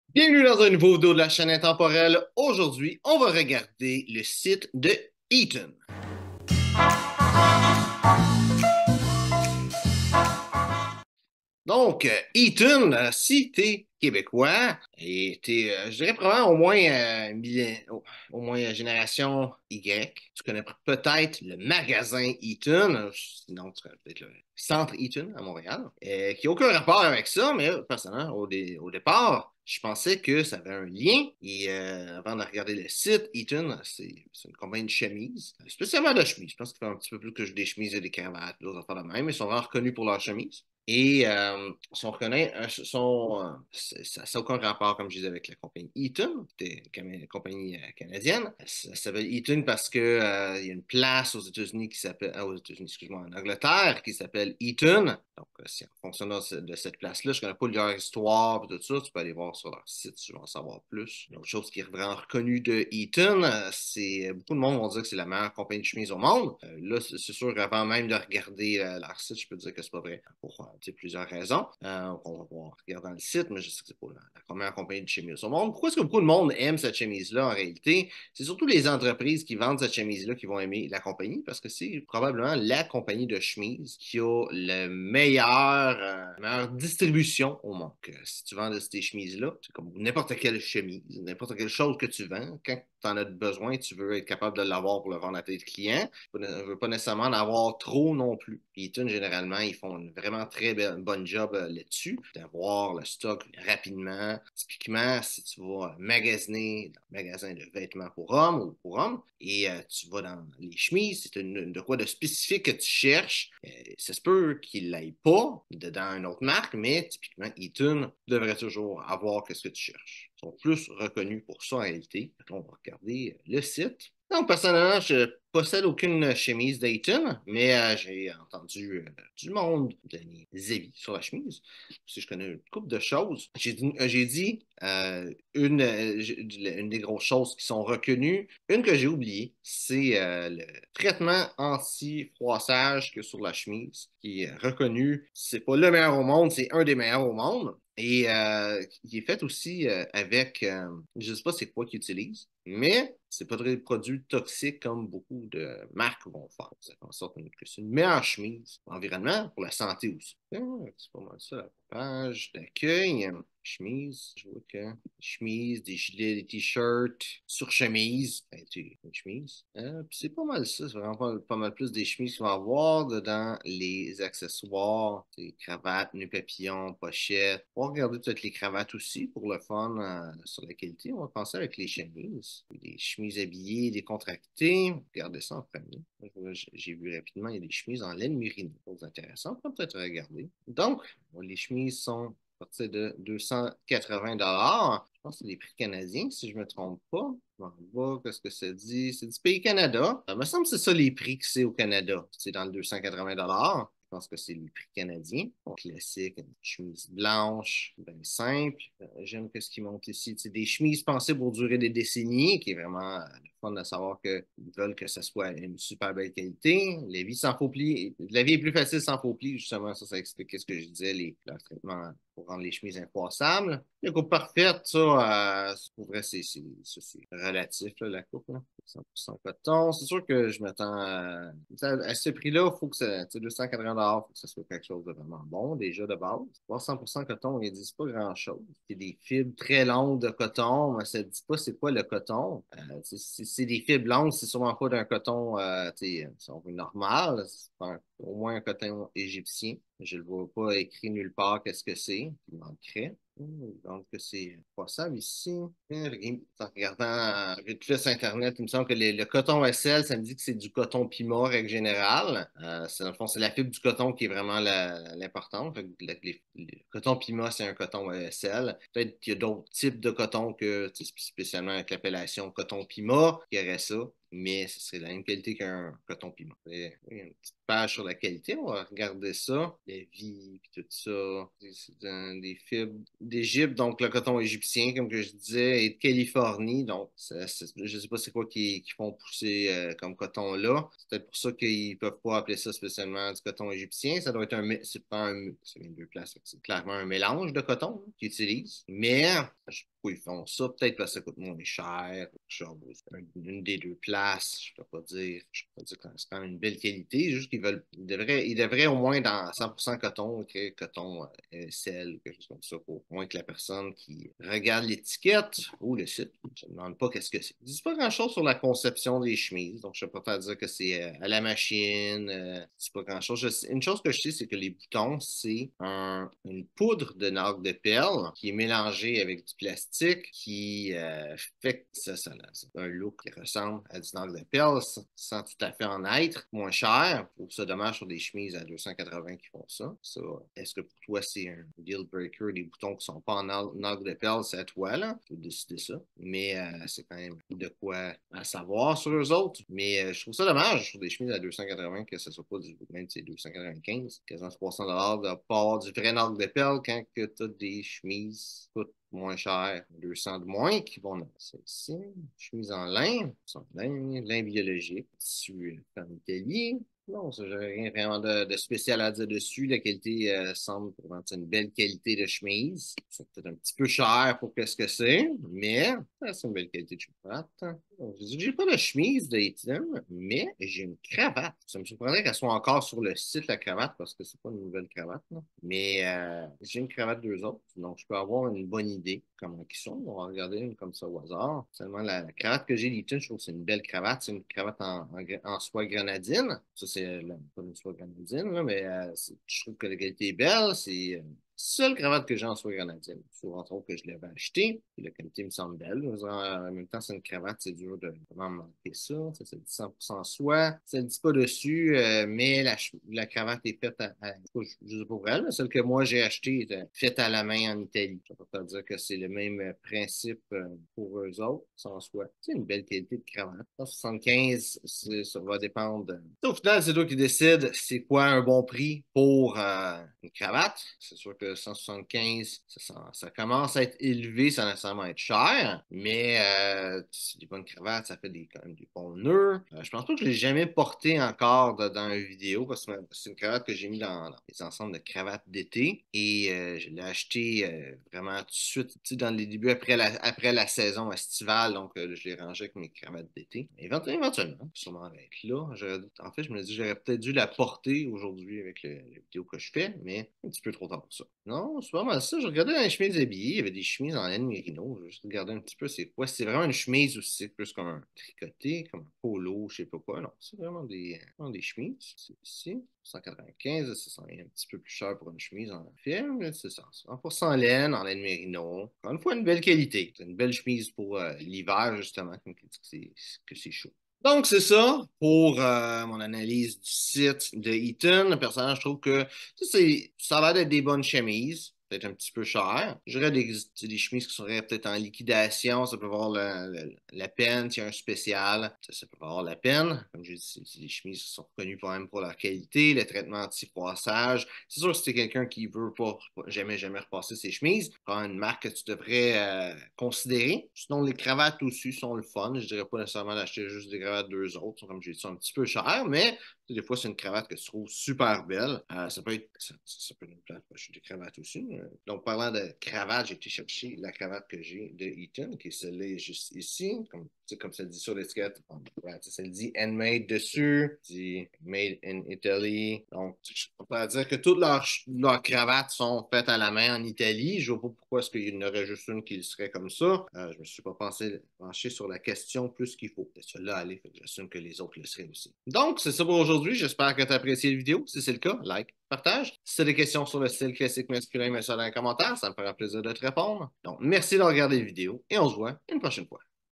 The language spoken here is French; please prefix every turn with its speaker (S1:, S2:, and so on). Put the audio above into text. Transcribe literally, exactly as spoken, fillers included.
S1: Bienvenue dans un nouveau vidéo de la chaîne intemporelle. Aujourd'hui, on va regarder le site de Eaton. Donc, euh, Eaton, euh, si t'es québécois et t'es, euh, je dirais probablement au moins, euh, millen- au, au moins euh, génération Y, tu connais peut-être le magasin Eaton, euh, sinon tu connais peut-être le centre Eaton à Montréal, euh, qui n'a aucun rapport avec ça, mais euh, personnellement, au, dé- au départ, je pensais que ça avait un lien. Et euh, avant de regarder le site, Eaton, c'est c'est une compagnie de chemises, spécialement de chemises. Je pense qu'ils font un petit peu plus que des chemises et des cravates, d'autres affaires de même, mais ils sont vraiment reconnus pour leurs chemises. Et euh, si on reconnaît, euh, son, euh, ça n'a aucun rapport, comme je disais, avec la compagnie Eaton, qui est une compagnie euh, canadienne. Ça s'appelle Eaton parce qu'il euh, y a une place aux États-Unis qui s'appelle, ah, aux États-Unis, excuse-moi, en Angleterre, qui s'appelle Eaton. Donc, euh, si en fonction de, de cette place-là, je ne connais pas leur histoire et tout ça, tu peux aller voir sur leur site si tu veux en savoir plus. Une autre chose qui est vraiment reconnue de Eaton, euh, c'est beaucoup de monde vont dire que c'est la meilleure compagnie de chemise au monde. Euh, là, c'est sûr, avant même de regarder euh, leur site, je peux dire que c'est pas vrai pour euh, plusieurs raisons. Euh, on va voir regarder le site, mais je sais que c'est pas la, la première compagnie de chemise au monde. Pourquoi est-ce que beaucoup de monde aime cette chemise-là en réalité? C'est surtout les entreprises qui vendent cette chemise-là qui vont aimer la compagnie parce que c'est probablement la compagnie de chemise qui a le meilleur, euh, la meilleure distribution au monde. Que si tu vends de ces chemises-là, c'est comme n'importe quelle chemise, n'importe quelle chose que tu vends, quand tu en as besoin, tu veux être capable de l'avoir pour le vendre à tes clients. Tu ne veux pas nécessairement en avoir trop non plus. Puis Eaton, généralement, ils font une vraiment très belle, bonne job euh, là-dessus, d'avoir le stock rapidement. Typiquement, si tu vas magasiner dans un magasin de vêtements pour hommes ou pour hommes, et euh, tu vas dans les chemises, c'est une, une- de quoi de spécifique que tu cherches, euh, ça se peut qu'il l'aille pas de- dans une autre marque, mais typiquement, Eaton devrait toujours avoir ce que tu cherches. Ils sont plus reconnus pour ça en réalité. On va regarder le site. Donc, personnellement, je possède aucune chemise Dayton, mais euh, j'ai entendu euh, du monde donner des avis sur la chemise. Si je connais une couple de choses, j'ai dit, euh, j'ai dit euh, une, euh, une des grosses choses qui sont reconnues. Une que j'ai oubliée, c'est euh, le traitement anti-froissage que sur la chemise, qui est reconnu. C'est pas le meilleur au monde, c'est un des meilleurs au monde. Et euh, il est fait aussi euh, avec, euh, je ne sais pas c'est quoi qu'ils utilisent, mais c'est pas des produits toxiques comme beaucoup de marques vont faire. Ça fait en sorte que c'est une meilleure chemise pour l'environnement, pour la santé aussi. Ah, c'est pas mal ça, la page d'accueil. Chemise, je vois que chemise, des gilets, des t-shirts, sur chemise, ben, tu une chemise. Euh, puis c'est pas mal ça, c'est vraiment pas, pas mal plus des chemises qu'on va avoir dedans les accessoires, des cravates, nœuds papillons, pochettes. On va regarder peut-être les cravates aussi pour le fun euh, sur la qualité. On va penser avec les chemises, des chemises habillées, décontractées. Regardez ça en premier. J'ai vu rapidement, il y a des chemises en laine mérinée. C'est intéressant, on peut peut-être regarder. Donc, les chemises sont à partir de deux cent quatre-vingts dollars. Je pense que c'est des prix canadiens, si je ne me trompe pas. On va, qu'est-ce que ça dit? C'est du pays Canada. Ça me semble que c'est ça les prix que c'est au Canada. C'est dans le deux cent quatre-vingts dollars. Je pense que c'est les prix canadiens. Bon, classique, une chemise blanche, bien simple. Euh, J'aime ce qui monte ici. C'est des chemises pensées pour durer des décennies, qui est vraiment euh, le fun de savoir qu'ils veulent que ce soit une super belle qualité. La vie sans faux plis, la vie est plus facile sans faux plis, justement. Ça, ça explique ce que je disais, les, le traitement pour rendre les chemises infroissables. La coupe parfaite, ça, euh, pour vrai, c'est c'est- ça, c'est relatif, là, la coupe. Là. cent pour cent coton. C'est sûr que je m'attends à, à ce prix-là, il faut que ça, tu sais, deux cent quatre-vingts dollars, il faut que ça soit quelque chose de vraiment bon, déjà de base. Pour cent pour cent coton, ils disent pas grand-chose. C'est des fibres très longues de coton, mais ça ne dit pas c'est quoi le coton. Euh, c'est c'est des fibres longues, c'est sûrement pas d'un coton, euh, tu sais, si on veut normal, c'est pas- au moins un coton égyptien. Je ne le vois pas écrit nulle part qu'est-ce que c'est. Il manquerait. Hmm, donc, c'est passable ici. En regardant euh, vite fait sur Internet, il me semble que le, le coton S L, ça me dit que c'est du coton Pima, règle générale. Euh, c'est, dans le fond, c'est la fibre du coton qui est vraiment la- l'importante. Fait que le, les- le coton Pima, c'est un coton S L. Peut-être qu'il y a d'autres types de coton que, tu sais, spécialement avec l'appellation coton Pima, qui aurait ça, mais ce serait la même qualité qu'un coton Pima. Et, oui, une petite page sur la qualité. On va regarder ça. La vie, puis tout ça. C'est des fibres d'Égypte, donc le coton égyptien, comme que je disais, et de Californie. Donc, ça, je ne sais pas c'est quoi qui, qui font pousser euh, comme coton là. C'est peut-être pour ça qu'ils ne peuvent pas appeler ça spécialement du coton égyptien. Ça doit être un, c'est pas un, c'est deux places, c'est clairement un mélange de coton hein, qu'ils utilisent. Mais, je sais pas pourquoi ils font ça. Peut-être parce que ça coûte moins cher. Genre, une des deux places, je peux pas dire. Je peux pas dire que c'est quand même une belle qualité. Juste qu'ils veulent, ils devraient, ils devraient au moins dans cent pour cent coton, écrire coton euh, sel ou quelque chose comme ça, pour au moins que la personne qui regarde l'étiquette ou le site ne se demande pas qu'est-ce que c'est. Ils disent pas grand-chose sur la conception des chemises. Donc, je ne peux pas dire que c'est euh, à la machine. Euh, c'est pas grand-chose. Je sais- une chose que je sais, c'est que les boutons, c'est un, une poudre de nacre de perle qui est mélangée avec du plastique qui euh, fait que ça, ça, ça a un look qui ressemble à du nacre de perle sans tout à fait en être. Moins cher. Je trouve ça dommage sur des chemises à deux cent quatre-vingts qui font ça. Ça, est-ce que pour toi, c'est un deal breaker, des boutons qui sont pas en nacre de perle, c'est à toi, là. Tu peux décider ça. Mais euh, c'est quand même de quoi à savoir sur eux autres. Mais euh, je trouve ça dommage sur des chemises à deux cent quatre-vingts que ce soit pas du même deux cent quatre-vingt-quinze, quasiment trois cents dollars de pas avoir du vrai nacre de perle quand tu as des chemises toutes moins chères, deux cents de moins, qui vont dans celle-ci, chemise en lin, lin, lin biologique, tissu en Italie. Non, ça, j'avais rien vraiment de, de spécial à dire dessus. La qualité euh, semble vraiment une belle qualité de chemise. C'est peut-être un petit peu cher pour qu'est-ce que c'est, mais euh, c'est une belle qualité de chemise. J'ai pas de chemise d'Eton, mais j'ai une cravate. Ça me surprendrait qu'elle soit encore sur le site, la cravate, parce que c'est pas une nouvelle cravate. Là. Mais euh, j'ai une cravate d'eux autres, donc je peux avoir une bonne idée comment ils sont. On va regarder une comme ça au hasard. Seulement la, la cravate que j'ai d'Eton, je trouve que c'est une belle cravate. C'est une cravate en, en, en soie grenadine. Ça, c'est pas une soie grenadine, là, mais euh, je trouve que la qualité est belle. C'est euh, seule cravate que j'ai en soie grenadine. Souvent, entre autres, que je l'avais acheté. Puis la qualité me semble belle. En même temps, c'est une cravate, c'est dur de vraiment manquer ça. Ça, c'est dit cent pour cent soie. Ça ne dit pas dessus, euh, mais la, la cravate est faite à, à je ne sais pas pour elle, mais celle que moi j'ai achetée est faite à la main en Italie. Ça ne veut pas dire que c'est le même principe euh, pour eux autres, sans soie. C'est une belle qualité de cravate. soixante-quinze, ça va dépendre. De... Au final, c'est toi qui décides c'est quoi un bon prix pour euh, une cravate. C'est sûr que cent soixante-quinze, ça, ça commence à être élevé sans nécessairement être cher, mais euh, c'est des bonnes cravates, ça fait des, quand même des bons nœuds. Euh, je pense pas que je l'ai jamais porté encore de, dans une vidéo parce que c'est une cravate que j'ai mis dans, dans les ensembles de cravates d'été et euh, je l'ai acheté euh, vraiment tout de suite dans les débuts après la, après la saison estivale, donc euh, je l'ai rangé avec mes cravates d'été. Éventuellement, sûrement être là. En fait, je me dis j'aurais peut-être dû la porter aujourd'hui avec le, la vidéo que je fais, mais un petit peu trop tard pour ça. Non, c'est pas mal ça. Je regardais dans les chemises habillées, il y avait des chemises en laine mérino. Je juste regardais un petit peu c'est quoi. C'est vraiment une chemise ou c'est plus comme un tricoté, comme un polo, je sais pas quoi. Non, c'est vraiment des, vraiment des chemises. C'est ici. cent quatre-vingt-quinze, c'est un petit peu plus cher pour une chemise en film. C'est ça. cent pour cent laine, en laine mérino. Encore une fois, une belle qualité. C'est une belle chemise pour euh, l'hiver, justement, comme tu dis que c'est chaud. Donc, c'est ça pour euh, mon analyse du site de Eaton. Personnellement, je trouve que ça, c'est, ça a l'air d'être des bonnes chemises, peut-être un petit peu cher. J'aurais des, des chemises qui seraient peut-être en liquidation. Ça peut avoir la, la, la peine, s'il y a un spécial. Ça, ça peut avoir la peine. Comme je dis, c'est des chemises qui sont reconnues quand même pour leur qualité, le traitement anti-froissage. C'est sûr que si tu es quelqu'un qui veut pas jamais, jamais repasser ses chemises, prends une marque que tu devrais euh, considérer. Sinon, les cravates aussi sont le fun. Je dirais pas nécessairement d'acheter juste des cravates deux autres. Comme j'ai dit, c'est un petit peu cher, mais des fois, c'est une cravate que tu trouves super belle. Euh, ça peut être, ça, ça peut être une plate. Je suis des cravates aussi. Donc, parlant de cravate, j'ai été chercher la cravate que j'ai de Eaton, qui est celle-là juste ici. Comme, comme ça dit sur l'étiquette, ça dit handmade dessus, dit made in Italy. Donc, on peut dire que toutes leurs, leurs cravates sont faites à la main en Italie. Je ne vois pas pourquoi est-ce qu'il y en aurait juste une qui serait comme ça. Euh, je ne me suis pas pensé, penché sur la question plus qu'il faut. C'est celle-là, allez, j'assume que les autres le seraient aussi. Donc, c'est ça pour aujourd'hui. J'espère que tu as apprécié la vidéo. Si c'est le cas, like, partage. Si tu as des questions sur le style classique masculin, mets ça dans les commentaires. Ça me fera plaisir de te répondre. Donc, merci de regarder la vidéo et on se voit une prochaine fois.